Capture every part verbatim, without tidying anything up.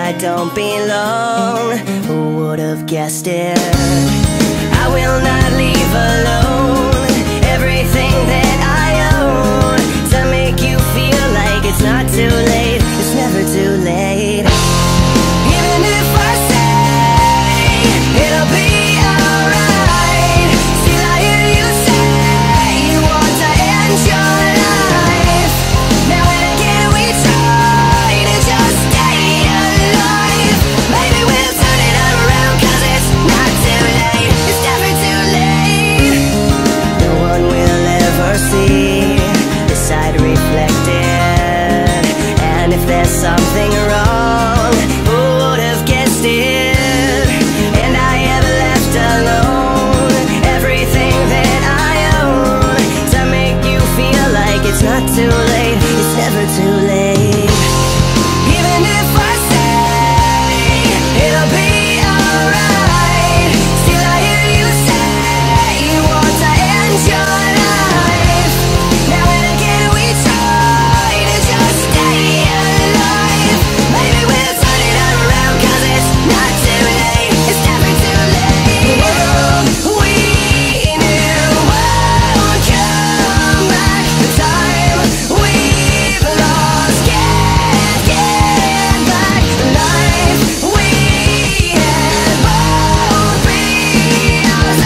I don't belong. Who would have guessed it? I will not leave alone everything that I own to make you feel like it's not too late. It's never too late. Even if I say it'll be alright, still I hear you say you want to end your life. Now and again we try to just stay alive. Maybe we'll turn it around, cause it's not too late. It's never too late. No one will ever see the side reflected, and if there's something wrong, who would have guessed it? And I am left alone, everything that I own to make you feel like it's not too late. It's never too late. Even if I say it'll be alright, still I hear you say you want to end your life. Now and again we try to just stay alive. Maybe we'll turn it around, cause it's not too late. It's never too late. The world we knew won't come back. The time we've lost can't get back. The life we had won't be ours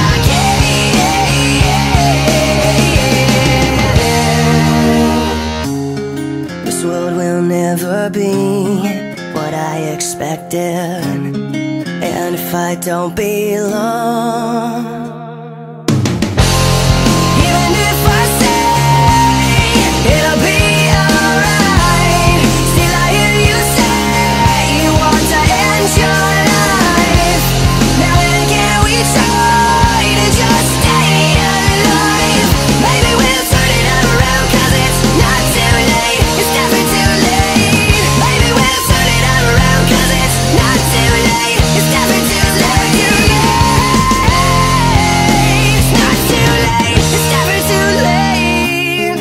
again. This world will never be what I expected, and if I don't belong, even if I say it'll be alright, still I hear you say you want to end your life. Now and again we try to just stay alive. Maybe we'll turn it around, cause it's not too late. It's never too late. Maybe we'll turn it around, cause it's not too late. It's never too late. It's not too late. It's never too late.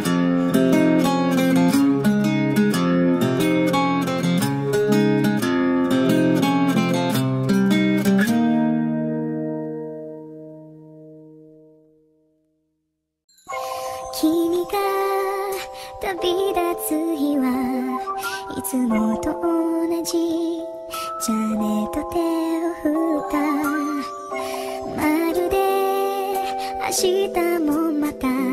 君が旅立つ日はいつもと同じ。じゃあねと手を振った。まるで明日もまた